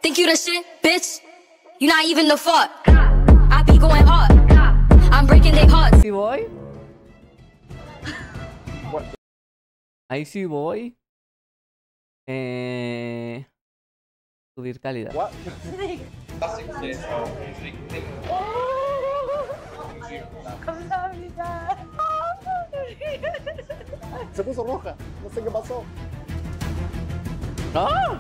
Think you the shit, bitch? You not even the fuck. I be going hard. I'm breaking their hearts. Sí voy. Ahí sí voy. Subir calidad. Se puso roja. No sé qué pasó. ¡Ah!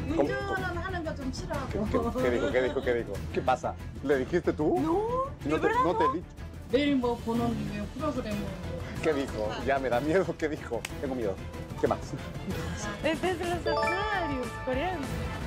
¿Qué dijo? ¿Qué pasa? ¿Le dijiste tú? No te he dicho. 내일 뭐 보너님의 프로그램을 ¿Qué dijo? Ya me da miedo. ¿Qué dijo? Tengo miedo. ¿Qué más? desde los escenarios coreanos.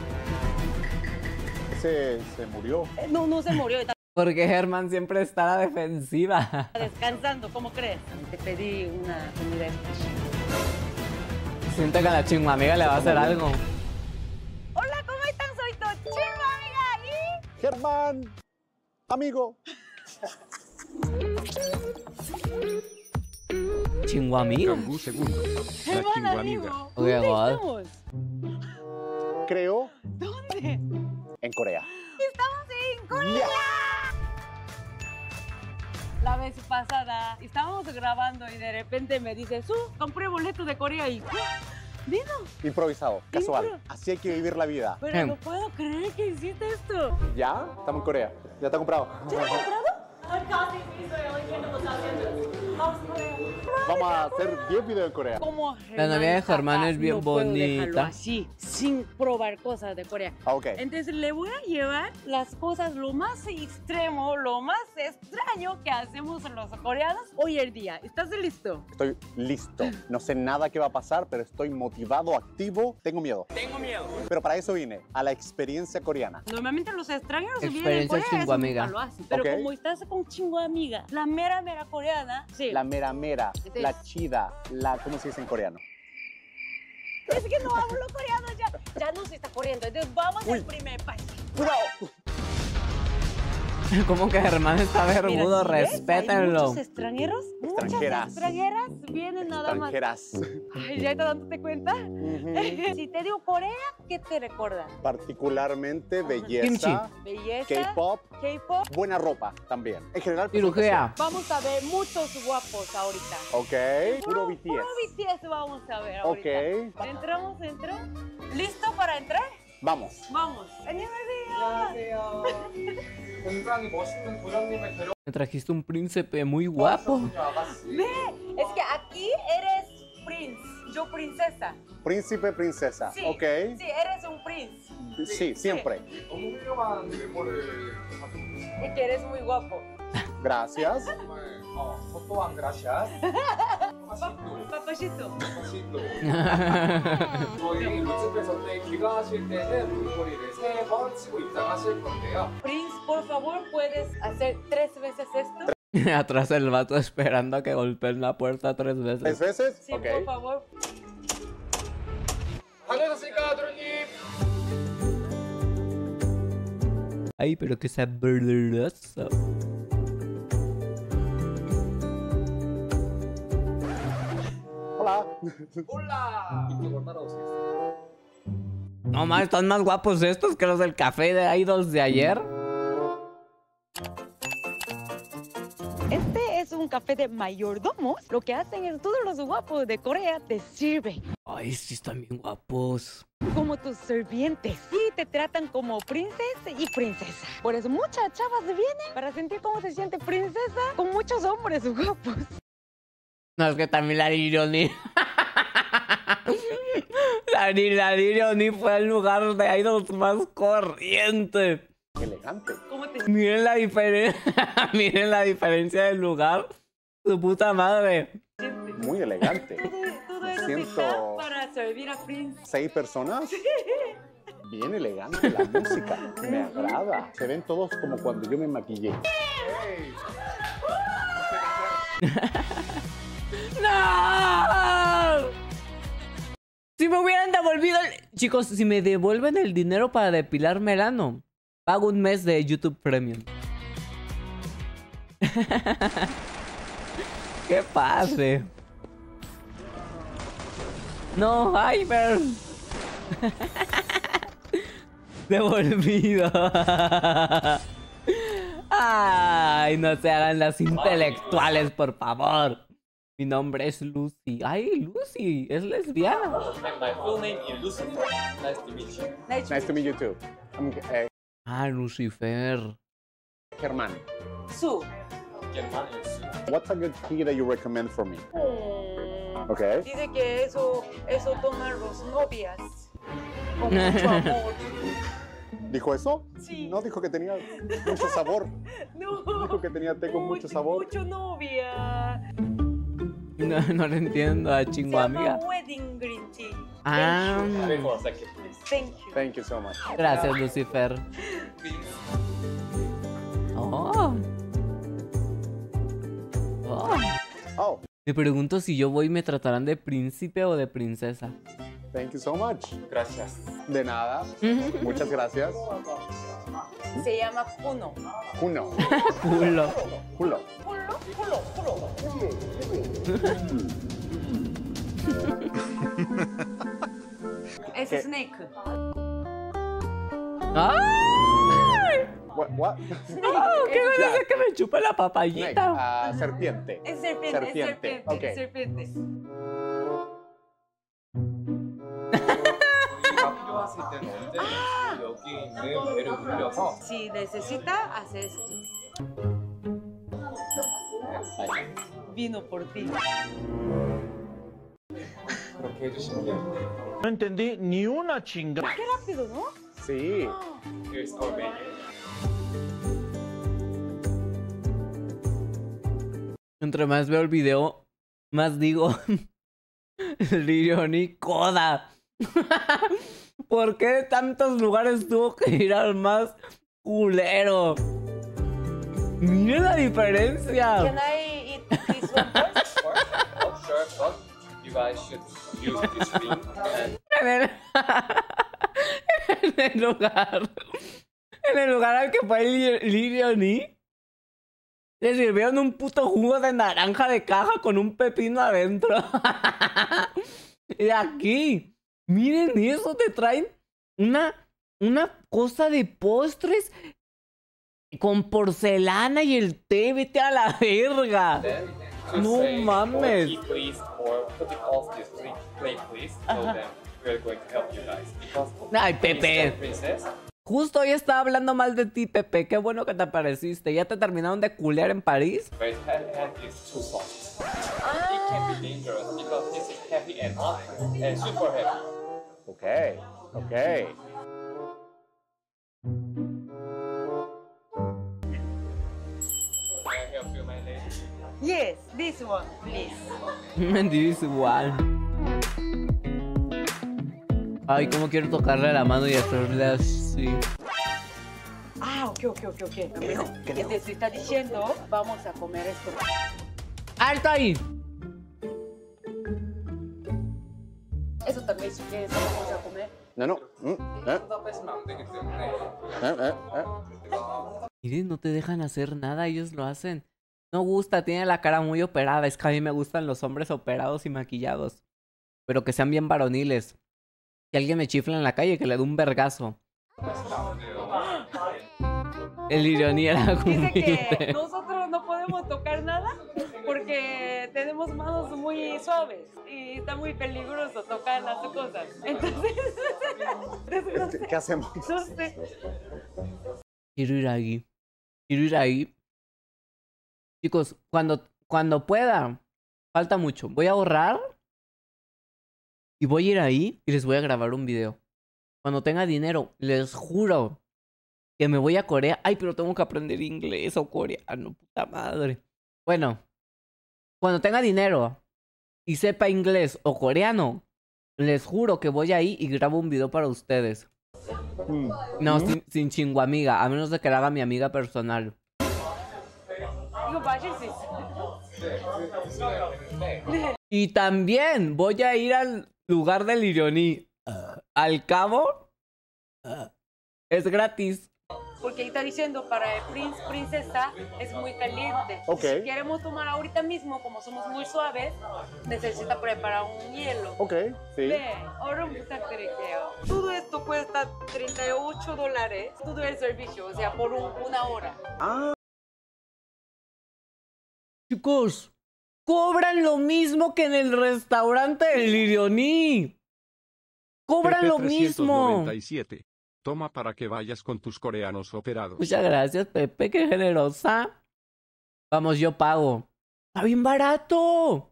Se murió. No se murió, está Porque Germán siempre está a la defensiva. descansando, ¿cómo crees? Te pedí una comida especial. Siento que a la chingua amiga le va a hacer algo. Hola, ¿cómo están? Soy tu chingua amiga y... Germán, amigo. Chingua amigo. Gambú segundo. La Germán, chingua amigo. amiga. ¿Dónde God. estamos? Creo ¿Dónde? en Corea. Estamos en Corea. La vez pasada estábamos grabando y de repente me dices, compré boleto de Corea y vino. Improvisado, casual. Impro. Así hay que vivir la vida. Pero no puedo creer que hiciste esto. ¿Ya? Estamos en Corea. Ya está comprado. ¿Ya lo has comprado? Vamos a hacer 10 videos en Corea. Como La novia de Germán es bien no puedo dejarlo bonita. así, sin probar cosas de Corea. Ok. Entonces le voy a llevar las cosas lo más extremo, lo más extraño que hacemos los coreanos hoy en día. ¿Estás listo? Estoy listo. No sé nada qué va a pasar, pero estoy motivado, activo. Tengo miedo. Pero para eso vine, a la experiencia coreana. Normalmente los extranjeros vienen Experiencia en Corea, chingua eso amiga. nunca lo hacen. Pero Ok. como estás con chingua amiga, la mera coreana, sí. La mera mera, Entonces- la chida, la... ¿Cómo se dice en coreano? Es que no hablo coreano ya no se está corriendo. Entonces vamos Uy. al primer país. ¡Cuidado! Como que Germán está vergudo, Mira, ¿sí ves? Hay respétenlo. muchos extranjeros, Extranjeras. muchas extranjeras vienen nada más. Extranjeras. Ay, ¿ya estás dándote cuenta? Ujú. Si te digo Corea, ¿qué te recuerda? Particularmente belleza, Kimchi. Belleza, K-pop, K-pop. buena ropa también. En general, Cirugía. Vamos a ver muchos guapos ahorita. Ok, puro BTS. Puro BTS vamos a ver ahorita. Ok. Entramos. ¿Listo para entrar? Vamos. Vamos. 안녕하세요. 굉장히 멋있는 도련님을 데려 Me trajiste un príncipe muy guapo. Es que aquí eres prince, yo princesa. Príncipe, princesa. Sí, Ok. sí, eres un prince. Sí, siempre. 너무 훌륭한 외모를 가지고 계시고 Y que eres muy guapo. Gracias. 정말 저 또한 gracias. Papachito. 맛있도 저희 루즈에서 때 귀가하실 때는 물꼬리를 3번 치고 입장하실 건데요. Prince, por favor, ¿puedes hacer 3 veces esto? Atrás el vato esperando a que golpeen la puerta 3 ¿3 veces. veces? Sí, Ok. por favor. 다녀오셨습니까, 도련님? Ay, pero que sabroso. Hola. 올라! 이쪽으로 따라오시겠어요? No más, están más guapos estos que los del café de idols de ayer. Este es un café de mayordomos. Lo que hacen es todos los guapos de Corea te sirven Ay, sí están bien guapos. como tus sirvientes y te tratan como princesa y princesa. Por eso muchas chavas vienen para sentir cómo se siente princesa con muchos hombres guapos. No, es que también la Lirioni. La Lirioni fue el lugar de idols más corriente. Qué elegante. ¿Cómo te Miren la diferencia. Miren la diferencia del lugar. Su puta madre. sientes? Muy elegante. Todo eso Siento- está para servir a Prince. 6 personas. Bien elegante la música. Me agrada. Se ven todos como cuando yo me maquillé. ¡No! Si me hubieran devolvido el... Chicos, si me devuelven el dinero para depilarme el ano, pago un mes de YouTube Premium. ¡Qué padre! No, Hyper. Devolvido. Ay, no se hagan las intelectuales, por favor. Mi nombre es Lucy. Ay, Lucy, es lesbiana. And my full name is Lucifer. Nice to meet you. Nice to meet you too. I'm Ah, Lucifer. Germán. Su. Germán and Sue. What's a good tea that you recommend for me? Okay. Dice que eso toman los novias. Con mucho amor. ¿Dijo eso? Sí. No, dijo que tenía mucho sabor. No. Dijo que tenía té con mucho sabor. Mucho novia. No le entiendo a Se chingo llama amiga. wedding green tea. Ah, Wait for a second, please. Thank you. Thank you so much. gracias, Lucifer. Oh. Oh. Oh, Me pregunto si yo voy me tratarán de príncipe o de princesa. thank you so much. Gracias. De nada. Muchas gracias. Se llama Puno. Uno. Culo. Culo. Es ¿Qué? snake. ¡Ay! What? Oh, ¡qué ganas de que me chupe la Snake. papayita! Serpiente. Es serpiente. Serpiente, Es serpiente. ok. Es serpiente. 우리가 필요하실 때는 언제든지 여기 있는 배를 돌려서 Si necesita, hace esto. Vino por ti. 그렇게 해주시면 돼요. No entendí ni una chingada. Qué rápido, ¿no? Sí. Here's our menu. Entre más veo el video, más digo... Lirioni Coda. ¿Por qué de tantos lugares tuvo que ir al más culero? Miren la diferencia. Can I eat this one first? Oh, sure, but you guys should use this ring and En el lugar al que fue Lirioni, le sirvieron un puto jugo de naranja de caja con un pepino adentro. Y aquí, miren eso, te traen una cosa de postres con porcelana y el té, vete a la verga. then just No say, mames. "Oh, tea, please, or put it off this plate, please. So then we're going to help you guys. Because Ay, Mr. Pepe. Princess, Justo hoy estaba hablando mal de ti, Pepe. Qué bueno que te apareciste. ¿Ya te terminaron de culear en París? but his head is too soft. It can be dangerous because this is heavy and hot and super heavy. Okay. Okay. Can I help you, my lady? Yes, this one, please. Mendigo igual. Ay, cómo quiero tocarle la mano y hacerle así. Ah, ok. Que te está diciendo, vamos a comer esto. ¡Alto ahí! Eso también si quieres, vamos a comer. No. 쏟아 빼시면 안 되기 때문에 제가 Miren, no te dejan hacer nada, ellos lo hacen. No gusta, tiene la cara muy operada. Es que a mí me gustan los hombres operados y maquillados. Pero que sean bien varoniles. Si alguien me chifla en la calle, que le dé un vergazo. El ironía era Dice que humilde. nosotros no podemos tocar nada porque tenemos manos muy suaves y está muy peligroso tocar las cosas. Entonces, no sé, ¿Qué hacemos? no sé. Quiero ir ahí. Quiero ir ahí. Chicos, cuando pueda, falta mucho. Voy a ahorrar. Y voy a ir ahí y les voy a grabar un video. Cuando tenga dinero, les juro que me voy a Corea. Ay, pero tengo que aprender inglés o coreano, puta madre. Bueno, cuando tenga dinero y sepa inglés o coreano, les juro que voy ahí y grabo un video para ustedes. No, sin chingo amiga, a menos de que la haga mi amiga personal. 이거 마실 수 있어. Y también voy a ir al lugar del Irioní. Al cabo, es gratis. porque ahí está diciendo para el princesa es muy caliente. Ok. Si queremos tomar ahorita mismo, como somos muy suaves, necesita preparar un hielo. Ok, sí. 네, 얼음 부탁드릴게요. Todo esto cuesta $38. Todo el servicio, o sea, por una hora. Ah, Chicos, cobran lo mismo que en el restaurante del Lirioní. Cobran lo mismo. 397. Toma para que vayas con tus coreanos operados. Muchas gracias, Pepe, qué generosa. Vamos, yo pago. Está bien barato.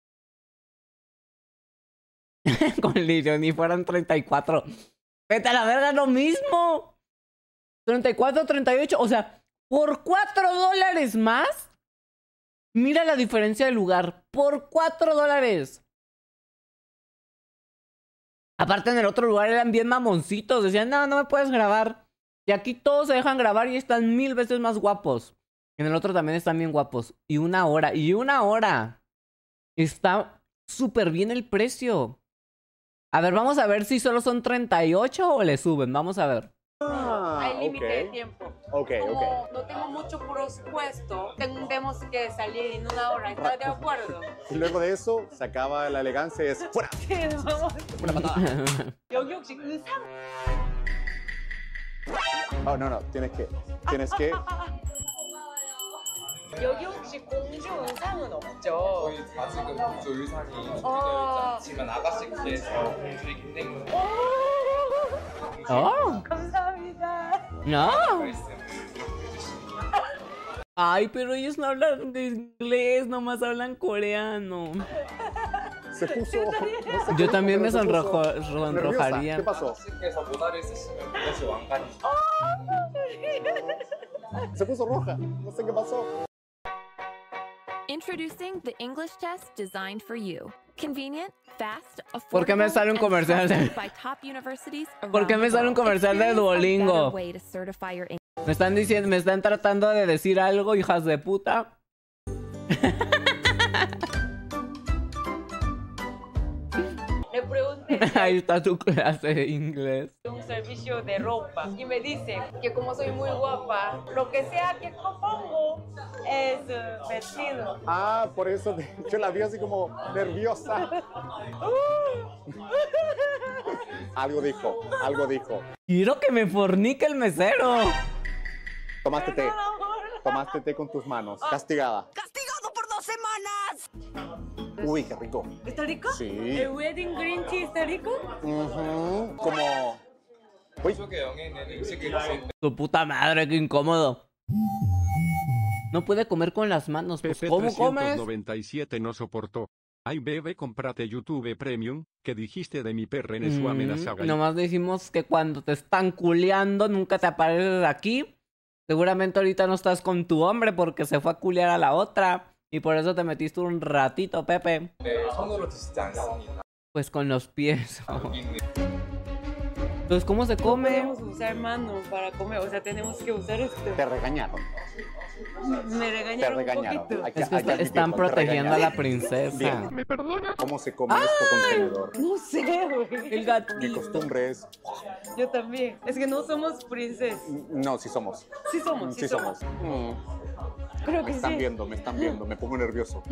Con Lirioní fueran 34. Vete a la verga, lo mismo. 34, 38. O sea, por $4 más. Mira la diferencia de lugar. Por $4. Aparte, en el otro lugar eran bien mamoncitos. Decían, no, no me puedes grabar. Y aquí todos se dejan grabar y están 1000 veces más guapos. En el otro también están bien guapos. Y una hora. Está súper bien el precio. A ver, vamos a ver si solo son 38 o le suben. Vamos a ver. Hay límite ok. de tiempo. Ok, Como ok. no tengo mucho presupuesto, tenemos que salir en una hora. ¿Estás de acuerdo? Y luego de eso, se acaba la elegancia y es ¡fuera! Sí, vamos. ¡Una patada! 여기 혹시 의상? Oh, no, tienes que... 여기 혹시 공주 의상은 없죠? 저희 아직은 공주 의상이 준비되어 있지 않지만 아가씨께서 공주이기 때문에 Oh, 감사합니다. no. 있어요. Ay, pero ellos no hablan de inglés, nomás hablan coreano. Se puso... no sé Yo qué, también me pero se puso sonrojaría. nerviosa. ¿Qué pasó? 아가씨께서 모자를 쓰시면 그것이 왕관이죠. Se puso roja. No sé qué pasó. Introducing the English test designed for you. Convenient, fast, ¿Por qué me sale un affordable, and comercial de- trusted by top universities ¿Por qué around me the sale un world. comercial de Experience a Duolingo? better way to certify your English. Me están diciendo, me están tratando de decir algo, hijas de puta. Le pregunté Ahí está tu clase de inglés. si hay un servicio de ropa y me dice que como soy muy guapa, lo que sea que pongo es vestido. Ah, por eso yo la vi así como nerviosa. Algo dijo. Quiero que me fornique el mesero. Tomaste té. Tomaste té con tus manos. Castigada. ¡Castigado por 2 semanas! Uy, qué rico. ¿Está rico? Sí. ¿El wedding green tea está rico? Ujú, como... Uy, 속에 영에는 음식이 있을 때 Tu puta madre, qué incómodo. No puede comer con las manos. Pues, Pepe ¿cómo comes? 397 no soportó. Ay, bebé, cómprate YouTube Premium. ¿Qué dijiste de mi perra en su amenaza? Nomás decimos que cuando te están culeando nunca te apareces aquí. Seguramente ahorita no estás con tu hombre porque se fue a culear a la otra. Y por eso te metiste un ratito, Pepe. 손으로 드시지 않습니다. Pues con los pies. 여기는 Entonces, ¿cómo se No come? podemos usar manos para comer, o sea, tenemos que usar esto. te regañaron. Me Te regañaron un regañaron. poquito. Hay que Es que admitirlo, están te protegiendo a la regañaron. princesa. Bien. ¿Cómo se come esto con tenedor? No sé, güey. El Mi gatito. costumbre es... Yo también. Es que no somos princesas. No, sí somos. Sí somos, Sí somos. Creo Me que están sí. viendo, me pongo nervioso.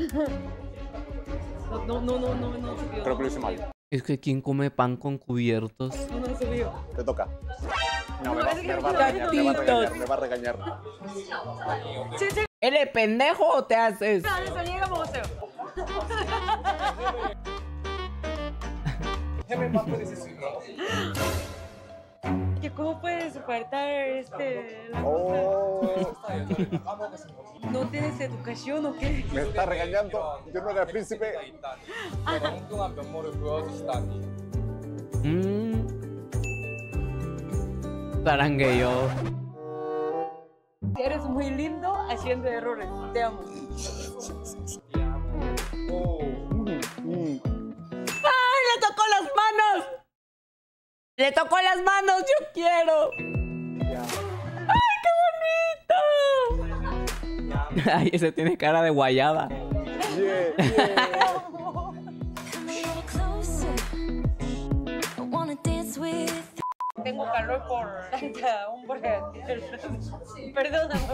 No subió. Creo que lo hice mal. Es que ¿quién come pan con cubiertos? No subió. Te toca. No, No, me es que va a regañar, gatitos. me va a regañar. ¿Eres pendejo o te haces? 안에서 얘가 먹었어요. 해물 빵 드실 수 있는 거? Que cómo puedes faltar la cosa. Oh, 스타일 까먹으신 거. ¿No tienes educación o qué? me está regañando. Yo no era el príncipe. 있다니. 그런 엉뚱한 면모를 보여주시다니. Zarangueyo. Eres muy lindo haciendo errores. Te amo. 오. ¡Ay, le tocó las manos! ¡Le tocó las manos! ¡Yo quiero! ¡Ay, qué bonito! Ay, ese tiene cara de guayaba. Yeah, yeah. tengo calor por tanta hombre. Perdóname.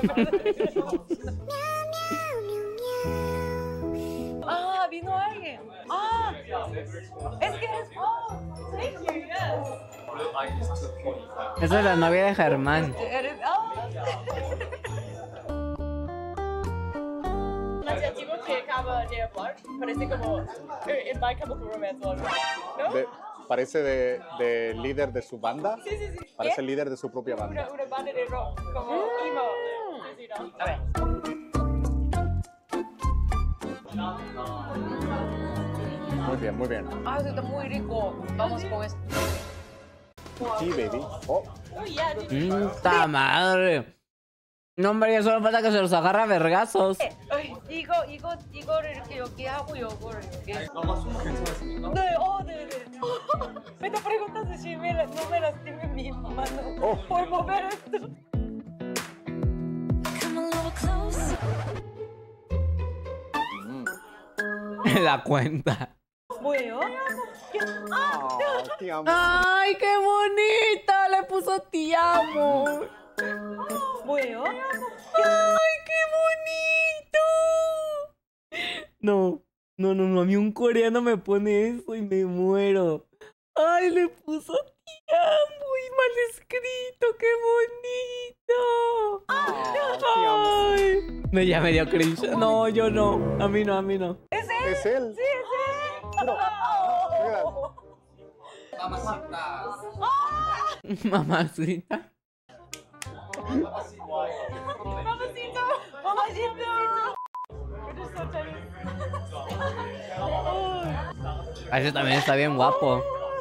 Ah, vino alguien. Ah, es que eres. Oh, thank you, yes. Esa es la novia de Germán. Eres. Que acaba de hablar, parece como en My Chemical Romance o algo, ¿no? Parece de líder de su banda. Sí. Parece el líder de su propia banda. Una banda de rock, como emo. Sí, ¿no? A ver. Muy bien. Ah, eso está muy rico. Vamos con esto. Sí, baby. Oh, ¡Ta madre! No, hombre, ya solo falta que se los agarra a vergazos. 이거를 이렇게 하고 요거를 이렇게. 네, 네. Me está preguntando si no me lastime mi mano por mover esto. La cuenta. 뭐예요? te amo. ¡Ay, qué bonita! Le puso te amo. 뭐예요? ¡Ay, qué bonito! No, a mí un coreano me pone eso y me muero. ¡Ay, le puso te amo! Y mal escrito, qué bonito. ¡Ay! No, ya me dio cringe. No, yo no. A mí no. ¿Es él? Sí, es él. Mamacita. Mamacito. Ese también está bien guapo.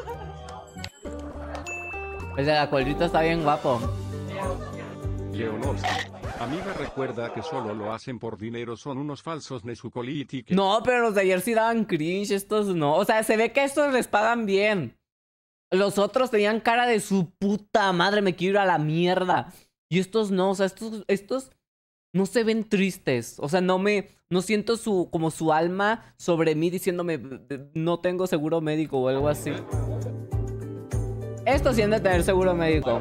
Ese de la colita está bien guapo. Leonovsky. A mí me recuerda que solo lo hacen por dinero, son unos falsos nesupolitik. No, pero los de ayer sí daban cringe, estos no. O sea, se ve que estos les pagan bien. Los otros tenían cara de su puta madre, me quiero ir a la mierda. Y estos no, o sea, estos no se ven tristes. O sea, no siento como su alma sobre mí diciéndome no tengo seguro médico o algo así. Estos sí han de tener seguro médico.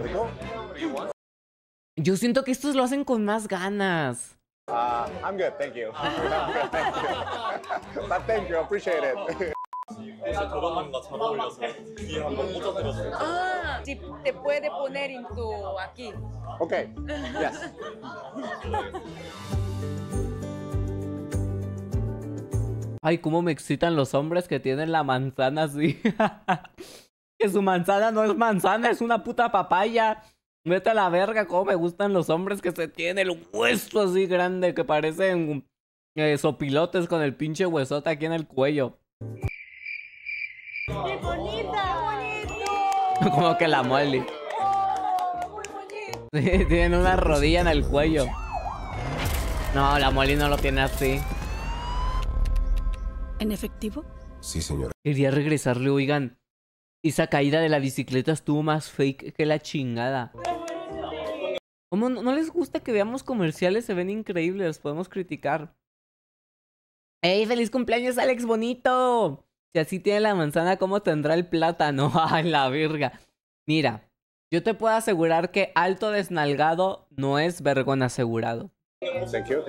Yo siento que estos lo hacen con más ganas. I'm good, thank you. But thank you, appreciate it. Ah, sí, te puede poner en tu aquí. Okay, yes. Ay, cómo me excitan los hombres que tienen la manzana así. Que su manzana no es manzana, es una puta papaya. Vete a la verga, cómo me gustan los hombres que se tienen el hueso así grande, que parecen sopilotes con el pinche huesote aquí en el cuello. ¡Qué bonita! ¡Bonito! Como que la Molly. ¡Oh, muy bonito! Sí, tienen una rodilla en el cuello. No, la Molly no lo tiene así. ¿En efectivo? Sí, señora. Quería regresarle, oigan. Esa caída de la bicicleta estuvo más fake que la chingada. ¿Cómo no les gusta que veamos comerciales? Se ven increíbles, los podemos criticar. ¡Ey, feliz cumpleaños, Alex Bonito! Si así tiene la manzana, ¿cómo tendrá el plátano? ¡Ay, la verga! Mira, yo te puedo asegurar que alto desnalgado no es vergón asegurado. Thank you.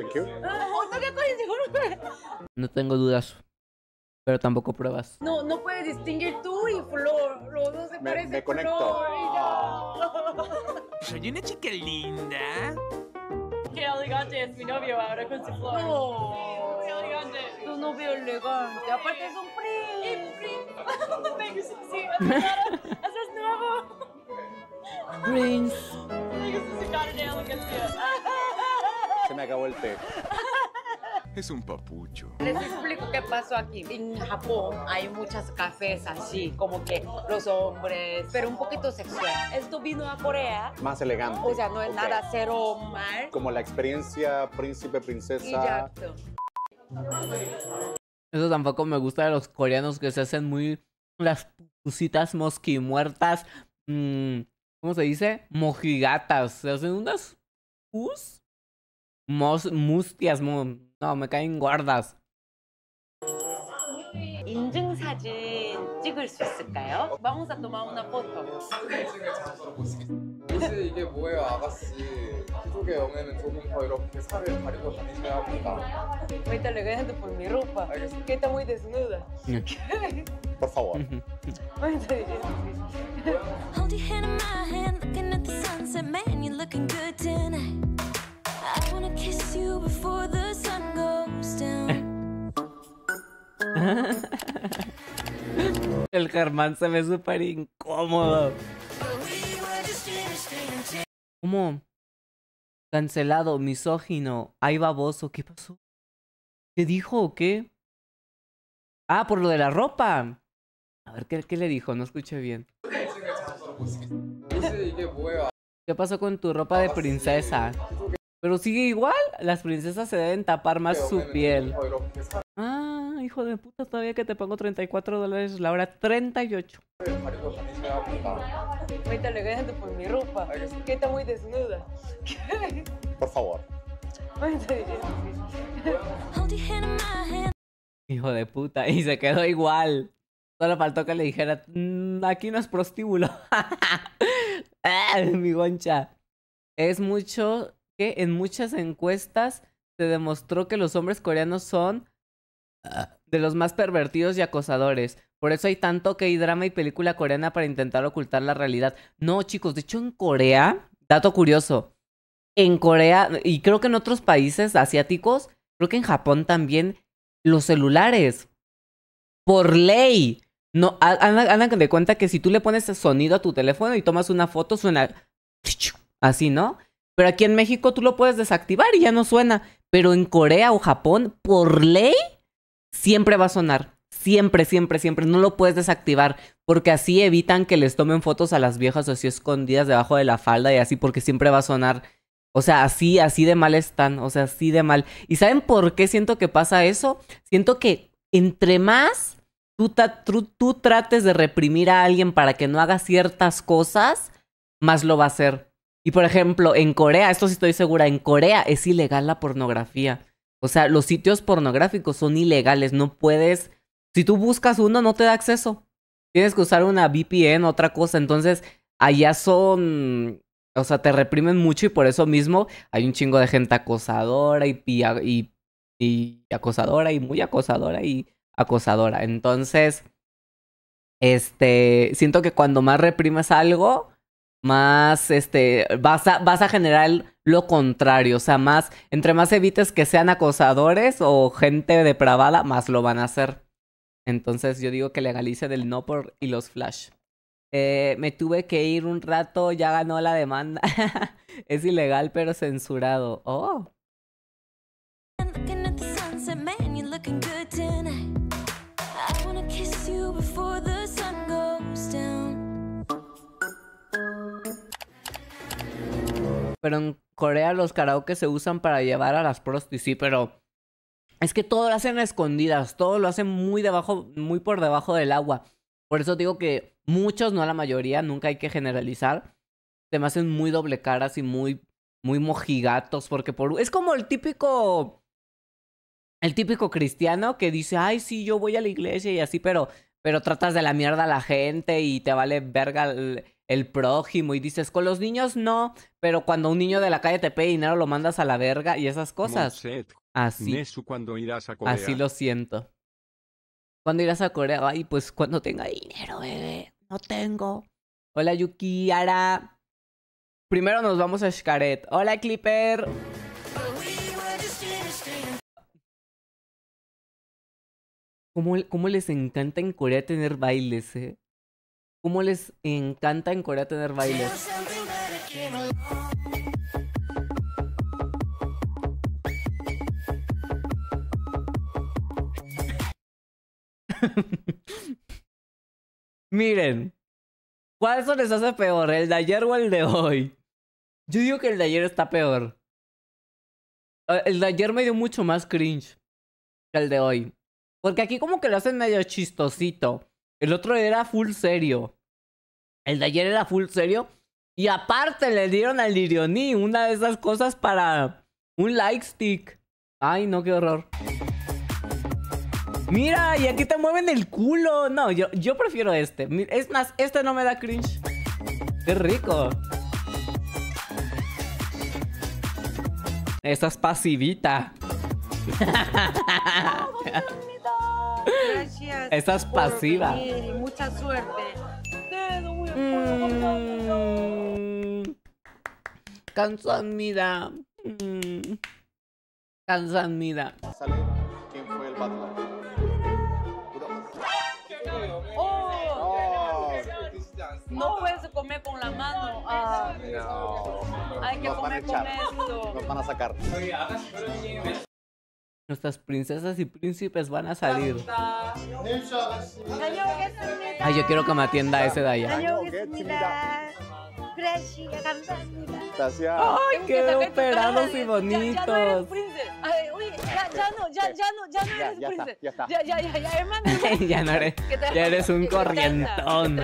No tengo dudas. Pero tampoco pruebas. No puedes distinguir tú y Flor. Los dos se parecen. Me conecto. Flor y ya. Soy una chica linda. Qué elegante es mi novio ahora con su flor. Oh, Qué elegante. tu novio elegante. Aparte es un príncipe. Sí, eso es nuevo. Prince. Me gusta su cara de elegancia. Se me acabó el té. Es un papucho. Les explico qué pasó aquí. En Japón hay muchas cafés así, como que los hombres, pero un poquito sexual. Esto vino a Corea. Más elegante. O sea, no es Ok. nada cero mal. Como la experiencia príncipe, princesa. Exacto. Eso tampoco me gusta de los coreanos, que se hacen muy las pusitas mosquimuertas. ¿Cómo se dice? Mojigatas. Se hacen unas mustias. No, me caen gordas. 인증사진 찍을 수 있을까요? Vamos a tomar una foto. 사진을 잡으러 보시겠습니다. 혹시 이게 뭐예요, 아가씨? 귀족의 영예는 조금 더 이렇게 살을 가리고 다니셔야 합니다. Me está elegante por mi ropa. Que está muy desnuda. Por favor. Me está diciendo. Hold your hand in my hand, looking at the sunset, man, you're looking good tonight. I wanna kiss you before the sun goes down. El Germán se ve súper incómodo. ¿Cómo? Cancelado, misógino. Ay, baboso. ¿Qué pasó? ¿Qué dijo o qué? Ah, por lo de la ropa. A ver, ¿qué le dijo? No escuché bien. 혹시 이게 뭐예요? ¿Qué pasó con tu ropa de princesa? Pero sigue igual. Las princesas se deben tapar más su piel. Ah, hijo de puta, todavía que te pongo $34 la hora. 38. Me está elegante por mi ropa. Que está muy desnuda. Por favor. Me está diciendo. Hold your hand in my hand. Hijo de puta. Y se quedó igual. Solo faltó que le dijera, aquí no es prostíbulo. Ah, mi goncha. Es mucho que en muchas encuestas se demostró que los hombres coreanos son de los más pervertidos y acosadores. Por eso hay tanto que hay drama y película coreana para intentar ocultar la realidad. No, chicos, de hecho en Corea, dato curioso, en Corea, y creo que en otros países asiáticos, creo que en Japón también, los celulares, por ley, no, hagan de cuenta que si tú le pones sonido a tu teléfono y tomas una foto, suena así, ¿no? Pero aquí en México tú lo puedes desactivar y ya no suena. Pero en Corea o Japón, por ley, siempre va a sonar. Siempre, siempre, siempre. No lo puedes desactivar. Porque así evitan que les tomen fotos a las viejas así escondidas debajo de la falda y así, porque siempre va a sonar. O sea, así de mal están. O sea, así de mal. ¿Y saben por qué siento que pasa eso? Siento que entre más tú trates de reprimir a alguien para que no haga ciertas cosas, más lo va a hacer. Y por ejemplo, en Corea, esto sí estoy segura, en Corea es ilegal la pornografía. O sea, los sitios pornográficos son ilegales, no puedes... Si tú buscas uno, no te da acceso. Tienes que usar una VPN, otra cosa. Entonces, allá son... O sea, te reprimen mucho y por eso mismo hay un chingo de gente acosadora y acosadora y muy acosadora y acosadora. Entonces, siento que cuando más reprimes algo... más vas a generar lo contrario, o sea, más, entre más evites que sean acosadores o gente depravada, más lo van a hacer. Entonces yo digo que legalicen el no por y los flash. Me tuve que ir un rato, ya ganó la demanda. Es ilegal pero censurado. Oh. Pero en Corea los karaoke se usan para llevar a las prostis, sí, pero es que todo lo hacen a escondidas, todo lo hacen muy por debajo del agua. Por eso digo que muchos, no la mayoría, nunca hay que generalizar, se me hacen muy doble caras y muy mojigatos, porque es como el típico cristiano que dice, ay, sí, yo voy a la iglesia y así, pero tratas de la mierda a la gente y te vale verga el prójimo y dices, con los niños no, pero cuando un niño de la calle te pide dinero lo mandas a la verga y esas cosas. Así. Nesu, ¿cuándo irás a Corea? Así lo siento. ¿Cuándo irás a Corea? Ay, pues cuando tenga dinero, bebé. No tengo. Hola, Yukiara. Primero nos vamos a Xcaret. Hola, Clipper. ¿Cómo les encanta en Corea tener bailes, eh? ¿Cómo les encanta en Corea tener bailes? Miren, ¿cuál se les hace peor? ¿El de ayer o el de hoy? Yo digo que el de ayer está peor. El de ayer me dio mucho más cringe que el de hoy. Porque aquí como que lo hacen medio chistosito. El otro era full serio. El de ayer era full serio. Y aparte le dieron al Lirioni una de esas cosas para un like stick. Ay, no, qué horror. Mira, y aquí te mueven el culo. No, yo prefiero este. Es más, este no me da cringe. Qué rico. Esta es pasivita. Gracias. Esta es pasiva. por venir y mucha suerte. Cansanmida. Cansanmida. ¿Sale quién fue el butler? No puedes comer con la mano. No. Hay que Nos van a comer con echar. esto. Nos van a sacar. Nuestras princesas y van a salir. 다녀오겠습니다. Ay, yo quiero que me atienda ese de allá. 다녀오겠습니다. Gracias, 감사합니다. Gracias. Ay, qué operados y bonitos. Ya no eres príncipe. Ay, oye, ya no eres Ya está, príncipe. ya está. Ya, hermano. Ya no eres. Ya eres un corrientón.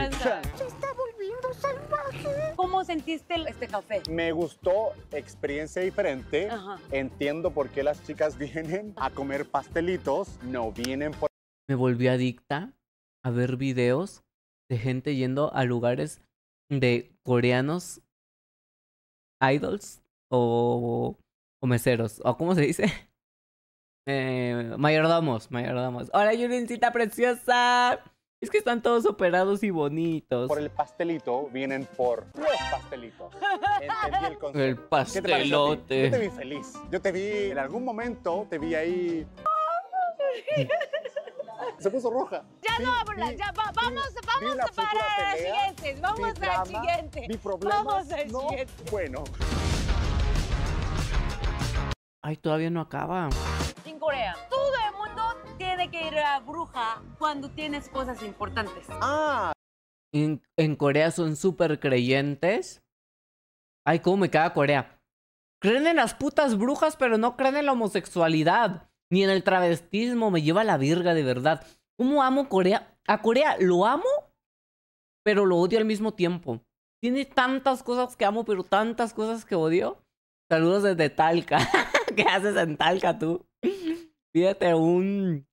¿Cómo sentiste este café? Me gustó, experiencia diferente. Ajá. Entiendo por qué las chicas vienen a comer pastelitos, no vienen por... Me volví adicta a ver videos de gente yendo a lugares de coreanos idols o meseros, o ¿cómo se dice? Mayordomos. Hola, Yulincita preciosa. Es que están todos operados y bonitos. Por el pastelito, vienen por los pastelitos. Entendí el concepto. El ¿Qué te pareció a ti? pastelote. Yo te vi feliz. Yo te vi, en algún momento, te vi ahí... Se puso roja. Ya no habla, ya vamos la a futura parar al pelea, siguiente. Vamos vi al drama, siguiente. vi problemas. Vamos al No, siguiente. bueno. Ay, todavía no acaba. En Corea, todo el mundo tiene que ir a bruja cuando tienes cosas importantes. Ah, En Corea son súper creyentes. Ay, cómo me caga Corea. Creen en las putas brujas, pero no creen en la homosexualidad. Ni en el travestismo. Me lleva la virga, de verdad. ¿Cómo amo Corea? A Corea lo amo, pero lo odio al mismo tiempo. Tiene tantas cosas que amo, pero tantas cosas que odio. Saludos desde Talca. ¿Qué haces en Talca tú? Pídete un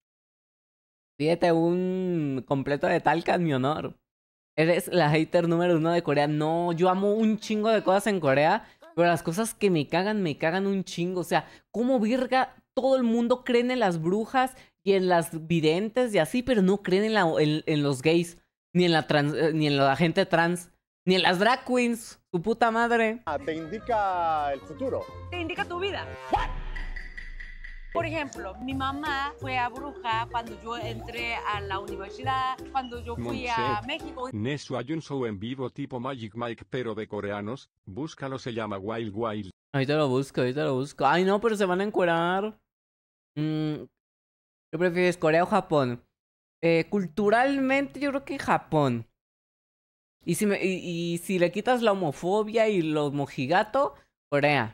completo de Talca en mi honor. Eres la hater número 1 de Corea. No, yo amo un chingo de cosas en Corea, pero las cosas que me cagan un chingo. O sea, ¿cómo virga todo el mundo cree en las brujas y en las videntes y así, pero no creen en los gays, ni en la gente trans, ni en las drag queens? Su puta madre. te indica el futuro. Te indica tu vida. Por ejemplo, mi mamá fue a bruja cuando yo entré a la universidad, cuando yo fui a México. Nesu hay un show en vivo tipo Magic Mike pero de coreanos, búscalo, se llama Wild Wild. Ahorita lo busco. Ay, no, pero se van a encuerar. ¿Qué prefieres, Corea o Japón? Culturalmente yo creo que Japón. Y si le quitas la homofobia y lo mojigato, Corea.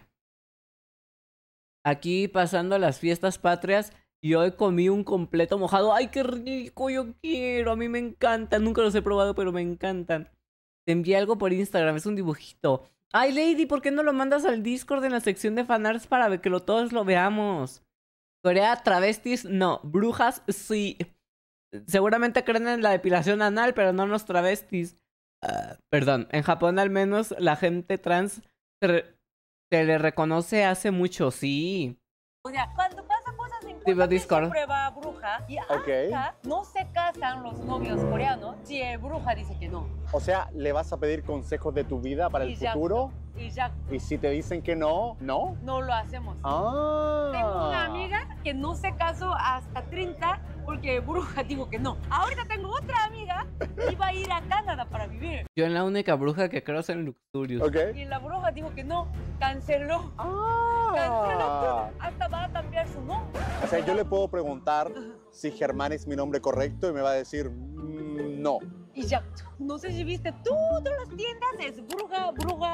Aquí pasando las fiestas patrias y hoy comí un completo mojado. ¡Ay, qué rico! Yo quiero. A mí me encantan. Nunca los he probado, pero me encantan. Te envié algo por Instagram. Es un dibujito. Ay, Lady, ¿por qué no lo mandas al Discord en la sección de fanarts para que todos lo veamos? Corea, travestis, no. Brujas, sí. Seguramente creen en la depilación anal, pero no en los travestis. Perdón, en Japón al menos la gente trans se le reconoce hace mucho, sí. O sea, cuando pasan cosas importantes Discord. siempre va a bruja y hasta no se casan los novios coreanos si el bruja dice que no. O sea, ¿le vas a pedir consejos de tu vida para el futuro? Y si te dicen que no, ¿no? No lo hacemos. Ah. Tengo una amiga que no se casó hasta 30 porque bruja dijo que no. Ahorita tengo otra amiga que iba a ir a Canadá para vivir. Yo en la única bruja que creo es en Luxurious. Y la bruja dijo que no, canceló. Canceló, hasta va a cambiar su nombre. O sea, yo le puedo preguntar si Germán es mi nombre correcto y me va a decir no. Y ya, no sé si viste, todas las tiendas es bruja.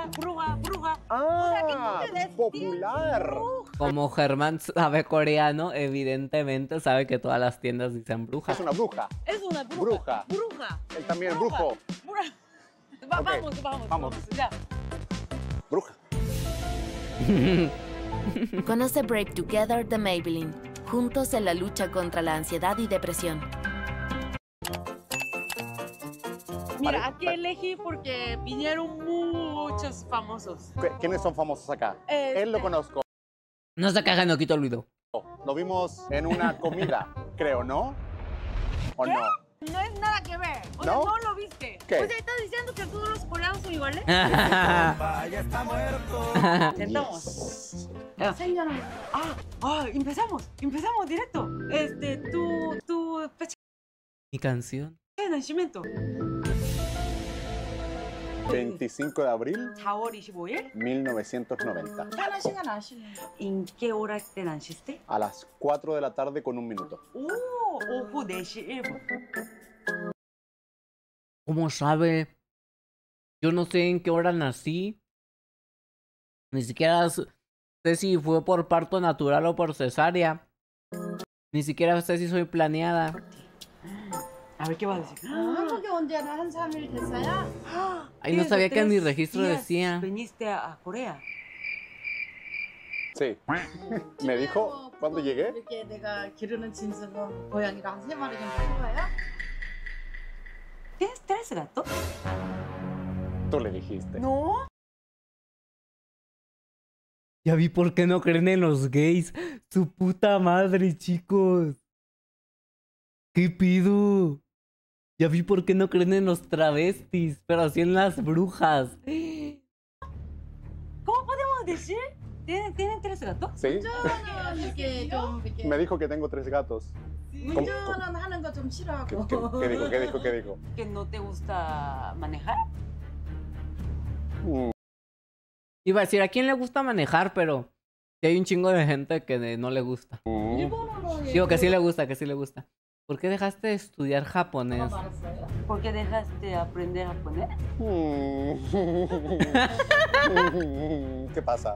O sea, que tú te des popular. Como Germán sabe coreano, evidentemente sabe que todas las tiendas dicen bruja. Es una bruja. Es una bruja. Él también es brujo. Vamos. Ya. Bruja. Gonna break together the Maybelline. juntos en la lucha contra la ansiedad y depresión. Mira, aquí elegí porque vinieron muchos famosos. ¿Quiénes son famosos acá? Él lo conozco. No se caga, no quito el video. Lo vimos en una comida, creo, ¿no? ¿O ¿Qué? no? No es nada que ver. O sea, ¿No? no lo viste. ¿Qué? O sea, ¿estás diciendo que todos los coreanos son iguales? Ya está muerto. Sentamos. Empezamos directo. Tu fecha Mi canción. de nacimiento. 25 de abril 4월 25일? 1990. ¿En qué hora te naciste? A las 4 de la tarde con 1 minuto. 오후 4시 1분. ¿Cómo sabe? Yo no sé en qué hora nací. Ni siquiera sé si fue por parto natural o por cesárea. Ni siquiera sé si soy planeada. A ver, ¿qué vas a decir? 한국에 온 지는 한 3일 됐어요? Ay, no sabía que en mi registro decía. Viniste a Corea. Sí. Me dijo cuando llegué. 이렇게 내가 기르는 짐승은 고양이를 한 3마리 정도 키워요? ¿Tienes 3 gatos? Tú le dijiste. No. Ya vi por qué no creen en los gays. Su puta madre, chicos. ¿Qué pido? Ya vi por qué no creen en los travestis, pero sí en las brujas. ¿Cómo podemos decir? ¿Tienen 3 gatos? Sí. 운전은 이렇게 좀 이렇게 Me dijo que tengo 3 gatos. 운전은 하는 거 좀 싫어하고. ¿Qué dijo? ¿Qué dijo? ¿Qué dijo? ¿Que no te gusta manejar? Iba a decir, ¿a quién le gusta manejar? Pero sí hay un chingo de gente que no le gusta. Digo que sí le gusta, que sí le gusta. ¿Por qué dejaste de estudiar japonés? ¿Por qué dejaste de aprender japonés? ¿Qué pasa?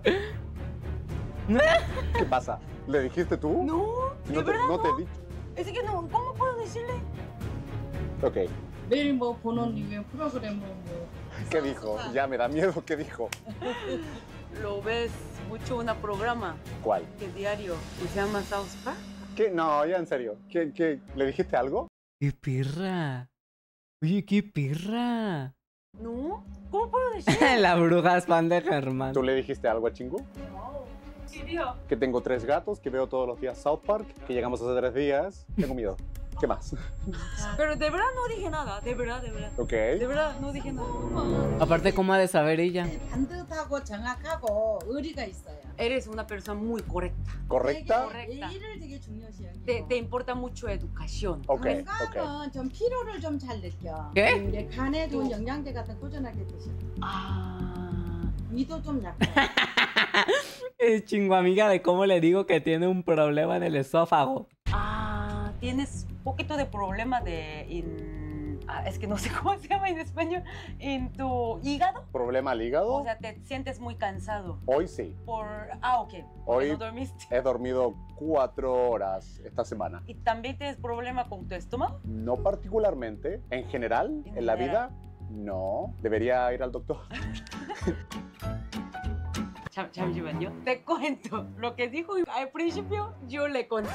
¿Qué pasa? ¿Le dijiste tú? No, de verdad no te he no. dicho. Es que no, ¿cómo puedo decirle? Ok. 매일 뭐 보는 유명 프로그램 뭐. ¿Qué dijo? Ya me da miedo. ¿Qué dijo? Lo ves mucho en un programa. ¿Cuál? Que diario. ¿Y se llama South Park? ¿Qué? No, ya en serio. ¿Qué? ¿Le dijiste algo? ¡Qué perra! Oye, qué perra. No, ¿cómo puedo decir? La bruja es fan de Germán. ¿Tú le dijiste algo a Chingu? Sí, dijo. Que tengo 3 gatos, que veo todos los días South Park, que llegamos hace 3 días. Tengo miedo. ¿Qué más? Pero de verdad no dije nada, de verdad. Ok. De verdad no dije nada. Aparte, ¿cómo ha de saber ella? 반듯하고 정확하고 의리가 있어요. Eres una persona muy correcta. ¿Correcta? Correcta. 예의를 되게 중요시 여기고. Te importa mucho educación. Ok, ok. 건강은 좀 피로를 좀 잘 느껴. ¿Qué? 이게 간에 좋은 영양제 같은 꾸준하게 드셔. 위도 좀 약해. Es chingo amiga de cómo le digo que tiene un problema en el esófago. Tienes un poquito de problema es que no sé cómo se llama en español, en tu hígado. ¿Problema al hígado? O sea, te sientes muy cansado. Hoy sí. Ok. Hoy ¿No dormiste? he dormido 4 horas esta semana. ¿Y también tienes problema con tu estómago? No particularmente. En general, en la vida, no. Debería ir al doctor. 잠시만요. Te cuento. Lo que dijo al principio, yo le conté.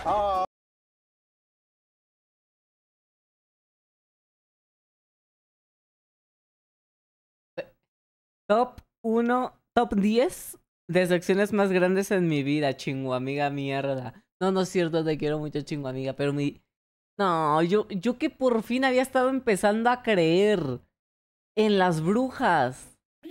Top 1, top 10 de secciones más grandes en mi vida, chingo amiga mierda. No es cierto, te quiero mucho, chingo amiga, pero No, yo que por fin había estado empezando a creer en las brujas.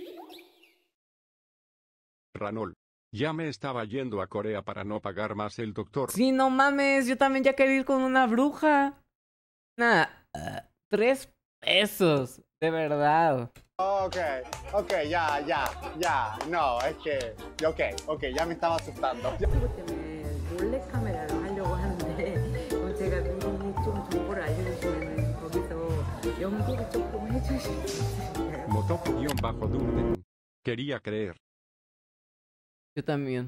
Ranol. Ya me estaba yendo a Corea para no pagar más el doctor. Sí, no mames, yo también ya quería ir con una bruja. Nada, 3 pesos, de verdad. Ok, ya. No, es que... Ok, ya me estaba asustando. 몰래 카메라로 하려고 하는데 제가 미리 좀 정보를 알려주시면 거기서 연기를 조금 해주실 수 있으실까요? Motoku-Durden. Quería creer. Yo también.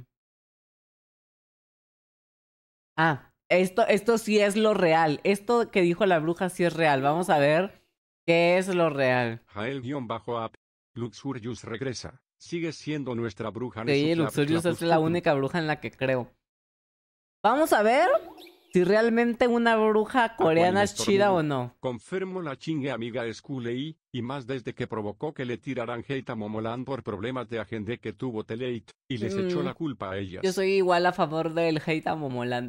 Esto sí es lo real. Esto que dijo la bruja sí es real. Vamos a ver qué es lo real. Jael-App. Luxurious regresa. Sigue siendo nuestra bruja. Sí, Luxurious es la única bruja en la que creo. Vamos a ver si realmente una bruja coreana es chida o no. Confirmo la chingue amiga Sculey, y más desde que provocó que le tiraran hate a Momoland por problemas de agenda que tuvo Telate, y les echó la culpa a ellas. Yo soy igual a favor del hate a Momoland.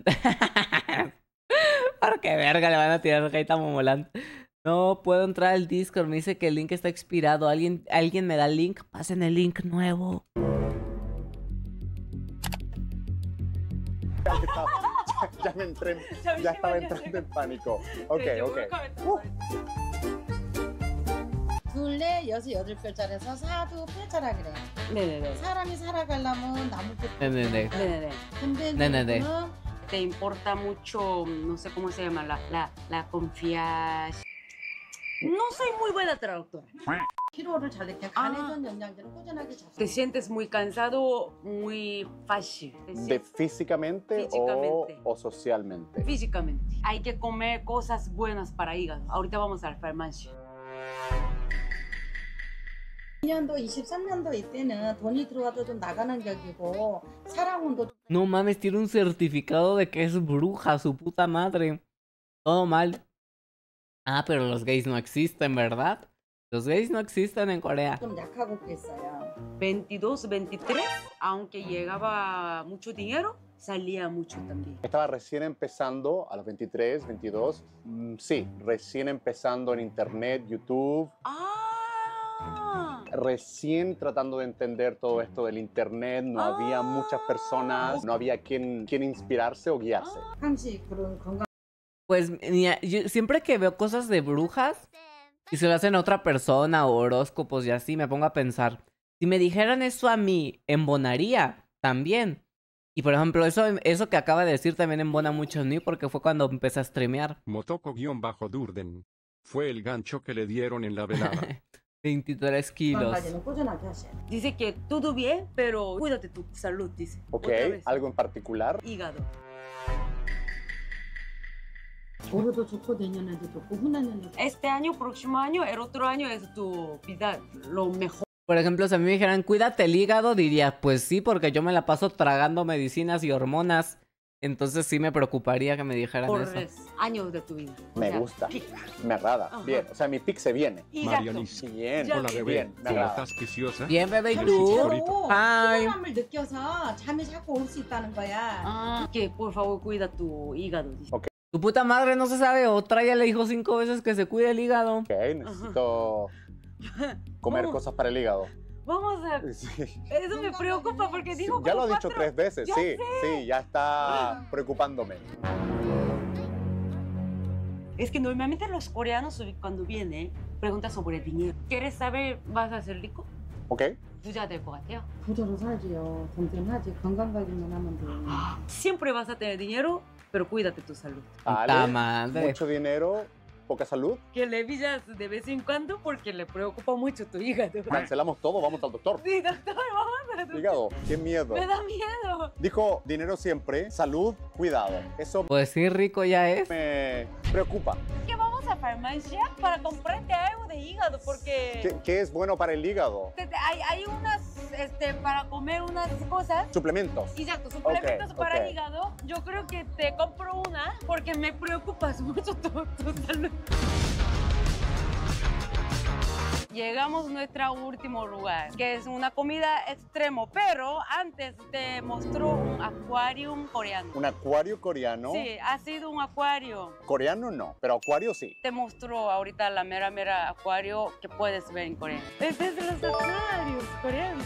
¿Por qué verga le van a tirar hate a Momoland? No puedo entrar al Discord, me dice que el link está expirado. ¿Alguien me da el link? Pasen el link nuevo. Ya me entré, ya estaba entrando en pánico. Ok. 둘레 여섯 여덟 글자라서 사두팔자라 그래. 네네네. 사람이 살아가려면 나무부터. 네네네. 네네네. 근데 네네네. 누구는 Te importa mucho, no sé cómo se llama, la confianza. No soy muy buena traductora. 피로를 잘 느끼게 간에전 영양제를 꾸준하게 잡수. Te sientes muy cansado muy fácil. ¿De físicamente, Físicamente. O socialmente? Físicamente. Hay que comer cosas buenas para hígado. Ahorita vamos al farmacia. 2년도 23년도 이때는 돈이 들어와도 좀 나가는 격이고 사랑운도 No mames, tiene un certificado de que es bruja, su puta madre. Todo mal. Ah, pero los gays no existen, ¿verdad? Los gays no existen en Corea. 좀 약하고 그랬어요. 22, 23, aunque llegaba mucho dinero, salía mucho también. Estaba recién empezando a los 23, 22. Sí, recién empezando en internet, YouTube. Recién tratando de entender todo esto del internet, no había muchas personas, no había quien inspirarse o guiarse. 항시 그런 건강 Pues mira, yo siempre que veo cosas de brujas y se lo hacen a otra persona o horóscopos y así, me pongo a pensar, si me dijeran eso a mí, embonaría también. Y por ejemplo, eso que acaba de decir también embona mucho en mí porque fue cuando empecé a streamear. Motoko-Durden. Fue el gancho que le dieron en la velada. 23 kilos. 관리는 꾸준하게 하셔야 돼. Dice que todo bien, pero cuídate tu salud, dice. Ok, Otra vez. ¿algo en particular? Hígado. 올해도 좋고 내년에도 좋고 후내년에도 Este año, próximo año, el otro año es tu vida lo mejor. Por ejemplo, si a mí me dijeran, cuídate el hígado, diría, pues sí, porque yo me la paso tragando medicinas y hormonas. Entonces sí me preocuparía que me dijeran Por eso. años de tu vida. Me gusta, me agrada. Ajá. Bien, o sea, mi pick se viene. Marianis. Bien, Hola bebé, bien, me ¿cómo agrada. estás preciosa? Bien, bebé, ¿y Ay, tú? sí, ahorita. Ay. 피곤함을 느껴서 잠이 자꾸 올 수 있다는 거야. Que por favor cuida tu hígado. Dice. Tu puta madre no se sabe otra, ya le dijo 5 veces que se cuide el hígado. Ok, necesito comer cosas para el hígado. Vamos a... Sí. Eso me preocupa porque dijo Ya como lo ha dicho 4. 3 veces, Ya sí, sé. sí, ya está preocupándome. Es que normalmente los coreanos cuando vienen preguntan sobre el dinero. ¿Quieres saber vas a ser rico? Ok. 부자 될 것 같아요. 부자로 살지요. 든든하지. 건강 관리만 하면 돼. Siempre vas a tener dinero, pero cuídate tu salud. Ale, madre. mucho dinero, poca salud. Que le villas de vez en cuando porque le preocupa mucho tu hígado. Cancelamos todo, vamos al doctor. Sí, doctor, vamos al doctor. Hígado, qué miedo. Me da miedo. Dijo dinero siempre, salud, cuidado. Eso Pues sí, rico ya es. me preocupa. Que vamos a farmacia para comprarte algo de hígado porque ¿Qué es bueno para el hígado? hay unas, para comer unas cosas. Suplementos. Exacto, suplementos para ok. hígado. Yo creo que te compro una porque me preocupas mucho tu salud. Llegamos a nuestro último lugar, que es una comida extremo, pero antes te mostró un acuario coreano. Un acuario coreano. Sí, ha sido un acuario. Coreano no, pero acuario sí. Te mostró ahorita la mera acuario que puedes ver en Corea. Este es los acuarios coreanos.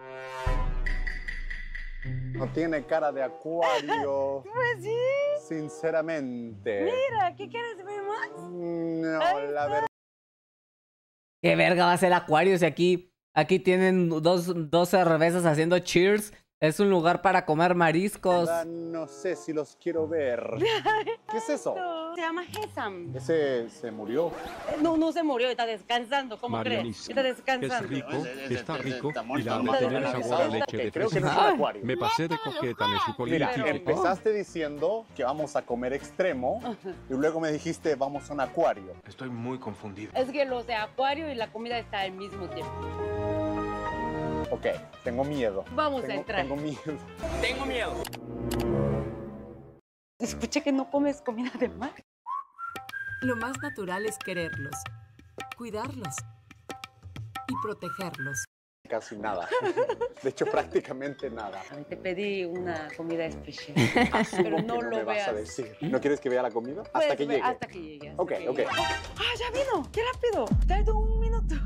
No tiene cara de acuario. Pues sí. Sinceramente. Mira, ¿qué quieres ver más? No, la verdad. ¿Qué verga va a ser acuario si aquí tienen dos cervezas haciendo cheers? Es un lugar para comer mariscos. No sé si los quiero ver. ¿Qué es eso? Se llama Hesam. Ese se murió. No se murió, está descansando, ¿cómo crees? Marianis. Está Es descansando. rico, está rico, y muerto, la de está tener muerto. sabor a leche Ok, de creo que no es fresa. un acuario. Me pasé de coqueta en su Mira, política. empezaste diciendo que vamos a comer extremo y luego me dijiste vamos a un acuario. Estoy muy confundido. Es que los de acuario y la comida están al mismo tiempo. Ok, tengo miedo. Vamos a entrar. Tengo miedo. Tengo miedo. Escuché que no comes comida de mar. Lo más natural es quererlos, cuidarlos y protegerlos. Casi nada. De hecho, prácticamente nada. Te pedí una comida especial, pero no lo me vas a veas. decir? ¿No quieres que vea la comida? Hasta que llegue. Hasta que llegue. Ok. ¡Ah, ya vino! ¡Qué rápido! Tardó un minuto.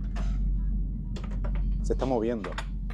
Se está moviendo.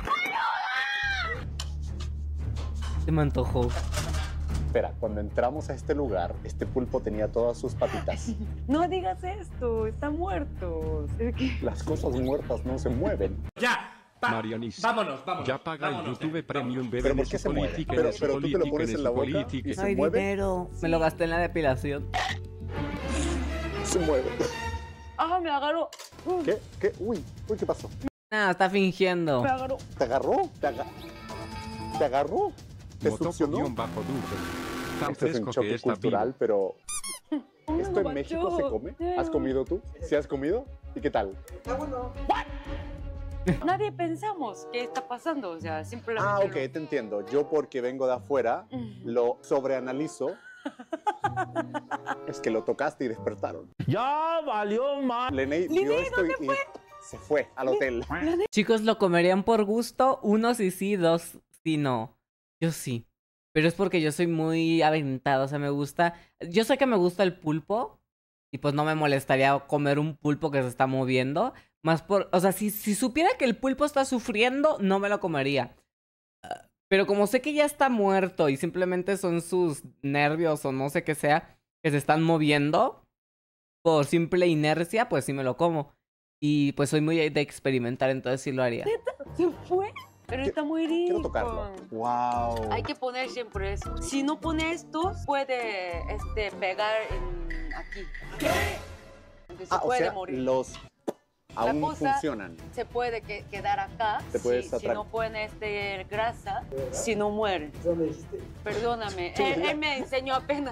Se me antojó. Espera, cuando entramos a este lugar, este pulpo tenía todas sus patitas. No digas esto, está muerto. Las cosas muertas no se mueven. ¡Ya! Marianis. Vámonos. Ya paga el YouTube Premium. ¿Pero por qué se mueve? Pero tú te lo pones en la boca y se mueve. Dinero. Me lo gasté en la depilación. Se mueve. ¡Ah, me agarró! ¿Qué? Uy, ¿qué pasó? No, está fingiendo. Me agarró. ¿Te agarró? ¿Te agarró? ¿Te succionó? Esto es un choque cultural, pero... ¿Esto en México se come? ¿Has comido tú? ¿Sí has comido? ¿Y qué tal? Está bueno. Nadie pensamos qué está pasando, o sea, simplemente... Ah, ok, te entiendo. Yo porque vengo de afuera, lo sobreanalizo. Es que lo tocaste y despertaron. ¡Ya valió mal! Leney vio esto y se fue al hotel. Chicos, ¿lo comerían por gusto? Uno sí, dos sí no. Yo sí. Pero es porque yo soy muy aventada, o sea, me gusta... Yo sé que me gusta el pulpo y pues no me molestaría comer un pulpo que se está moviendo. Más por... O sea, si supiera que el pulpo está sufriendo, no me lo comería. Pero como sé que ya está muerto y simplemente son sus nervios o no sé qué sea que se están moviendo por simple inercia, pues sí me lo como. Y pues soy muy de experimentar, entonces sí lo haría. ¿Se fue? Pero está muy rico. Quiero tocarlo. Wow. Hay que poner siempre eso. Si no pone esto, puede pegar aquí. Entonces O puede sea, morir. los aún funcionan. Se puede quedar acá. Si no pone grasa, si no muere. Perdóname. Él me enseñó apenas.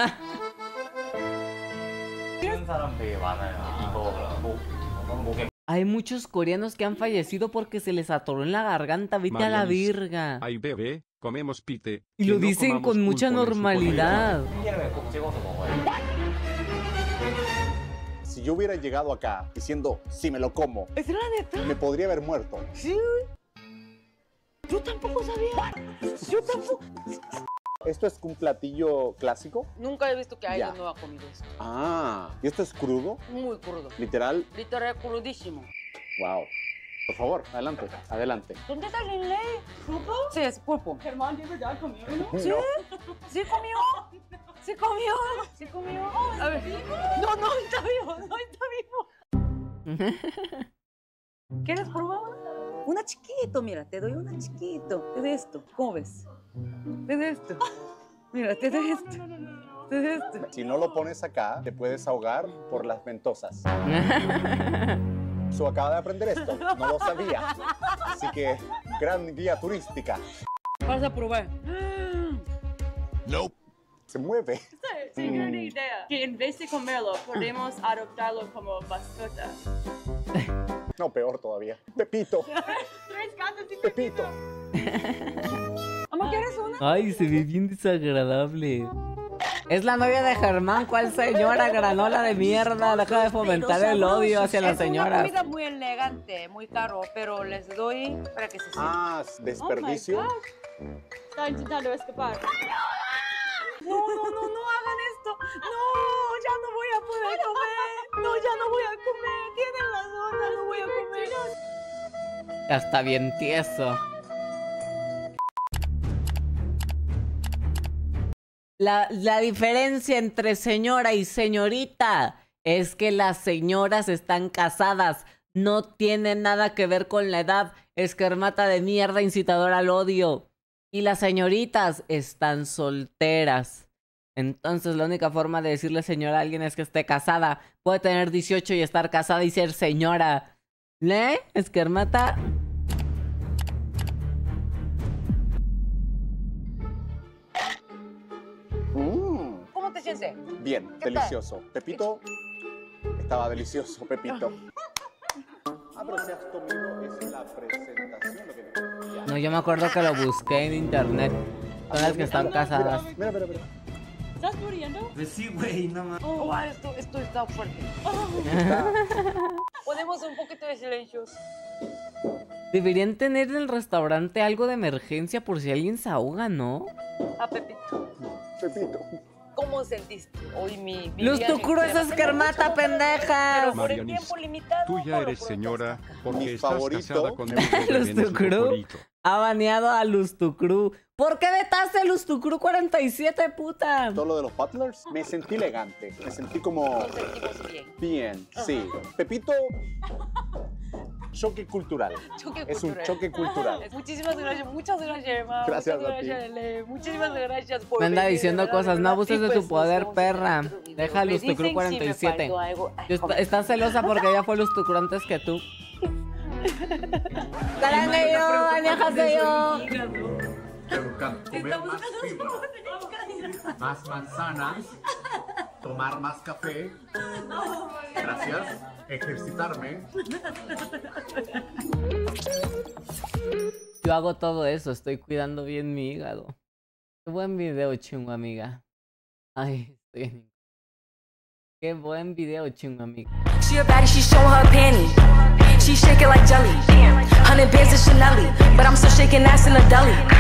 Hay muchos coreanos que han fallecido porque se les atoró en la garganta. Vete a la virga. Ay, bebé, comemos pite. Y lo dicen con mucha normalidad. Si yo hubiera llegado acá diciendo, si me lo como, ¿Es la neta? me podría haber muerto. Sí. Yo tampoco sabía. Yo tampoco. ¿Esto es un platillo clásico? Nunca he visto que alguien no ha comido esto. Ah, ¿y esto es crudo? Muy crudo. ¿Literal? Literal crudísimo. Wow. Por favor, adelante, adelante. ¿Dónde está Lin-Lei? ¿Pulpo? Sí, es pulpo. Germán, ¿de verdad comió uno? ¿Sí? ¿Sí comió? ¿Sí comió? ¿Sí comió? A ver. No, está vivo, no está vivo. ¿Quieres probar? Una chiquito, mira, te doy una chiquito. Te doy esto. ¿Cómo ves? Te doy esto. Mira, te doy esto. Te doy esto. Si no lo pones acá, te puedes ahogar por las ventosas. Acaba de aprender esto, no lo sabía. Así que, gran guía turística. Vas a probar. Nope. Se mueve. Sí, tengo una idea. Que en vez de comerlo, podemos adoptarlo como mascota. No, peor todavía. Pepito. 3 gatos y Pepito. ¿Amor, quieres una? Ay, se ve bien desagradable. Es la novia de Germán. ¿Cuál señora granola de mierda? Deja de fomentar el odio hacia las señoras. Es una comida muy elegante, muy caro, pero les doy para que se sientan. Ah, desperdicio. Oh my God. Está intentando escapar. No hagan esto. No, ya no voy a poder comer. No, ya no voy a comer. Tienen razón, ya no voy a comer. Ya está bien tieso. La diferencia entre señora y señorita es que las señoras están casadas. No tiene nada que ver con la edad. Escarmata de mierda incitadora al odio. Y las señoritas están solteras. Entonces la única forma de decirle señora a alguien es que esté casada. Puede tener 18 y estar casada y ser señora. ¿Le? Escarmata. ¿Cómo te sientes? Bien, delicioso. Pepito, estaba delicioso, Pepito. Ah, pero si has comido es la presentación lo que te... No, yo me acuerdo que lo busqué en internet. Son las que están casadas. Mira. ¿Estás muriendo? Pues sí, güey, no más. Oh, esto está fuerte. Ponemos un poquito de silencio. Deberían tener en el restaurante algo de emergencia por si alguien se ahoga, ¿no? A Pepito. Pepito. ¿Cómo sentiste hoy mi Luz Tucuro es escarmata, pendeja. Pero por el tiempo limitado. Tú ya eres señora porque estás favorito. casada conmigo. Luz Tucuru ha baneado a Luz Tucuru. ¿Por qué vetaste a Luz Tucuru 47, puta? Todo lo de los butlers, me sentí elegante. Me sentí como... Nos sentimos bien. Bien, sí. Pepito... Choque cultural. Es un choque cultural. Muchísimas gracias, muchas gracias, Emma. Gracias muchas a ti. gracias, Ele. Muchísimas gracias por Me anda venir, diciendo de verdad, cosas, no abuses de pues, tu poder, nos perra. vemos en otro video. Deja a Me Luz Tucuru dicen si me 47. faltó algo. Estás celosa porque ella fue Luz Tucuru antes que tú. ¡Carangueyo! ¡Añajaseyo! Comer más fibra, más manzanas, tomar más café. Gracias. Ejercitarme. Yo hago todo eso, estoy cuidando bien mi hígado. Qué buen video, chungo, amiga. Ay, estoy en... Qué buen video, chungo, amiga. She a baddie, she showing her panties. She shaking like jelly. 100 bands of Chanel, but I'm still shaking ass in a deli.